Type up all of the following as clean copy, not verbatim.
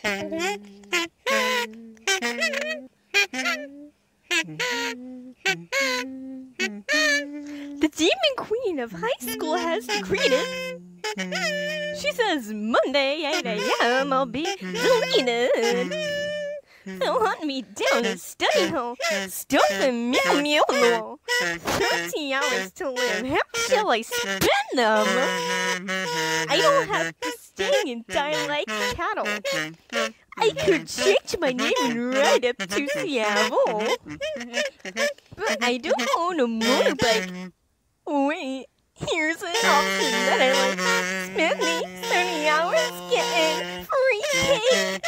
The Demon Queen of High School has greeted. She says Monday 8 a.m. I'll be deleted. They'll hunt me down and study hall, stuff and meow meow on the wall. 30 hours to live, how shall I spend them? I don't have to stay and die like cattle. I could change my name and ride up to Seattle. But I don't own a motorbike. Wait, here's an option that I like. Spend these 30 hours getting free cake.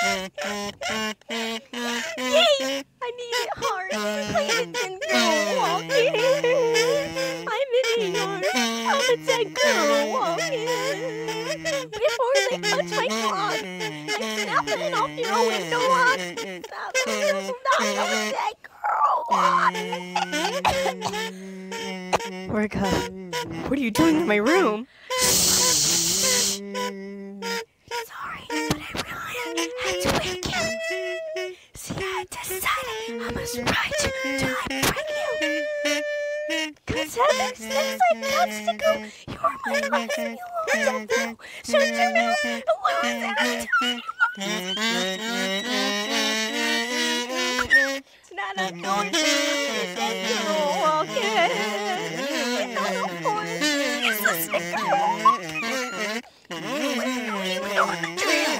Yay! I need it hard. Please and go walking. I'm in New York. I'm a dead girl walking. Before they touch my clock, I'm snapping off your window lock. I'm a dead girl walking. Orca, what are you doing in my room? Sorry, but I really had to wake you. See, I decided I must ride you till I break you. Cause ever since I touched you, you're my life and you won't do. Shut your mouth and lose every time. Tonight I'm going to that girl walking. And on the horse is a sticker walking. You know the drill.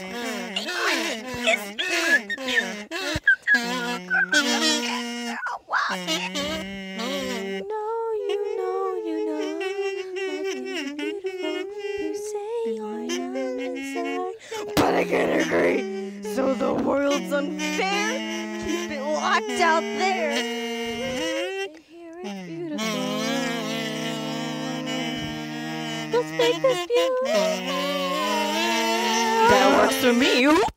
But I can't agree. So the world's unfair. Keep it locked out there. Here it's beautiful. Let's make this beautiful. That works for me.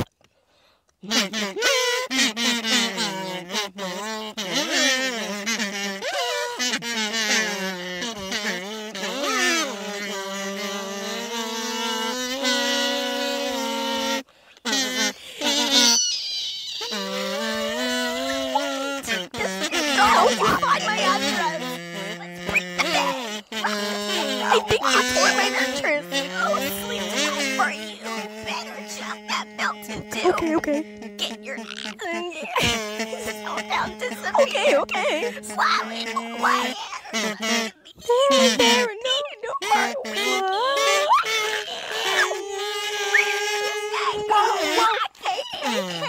I think you tore my mattress. I'll sleep tonight for you. Better jump that mountain too. Okay. Get your so down disappear. Okay. Slowing away. There, no part one.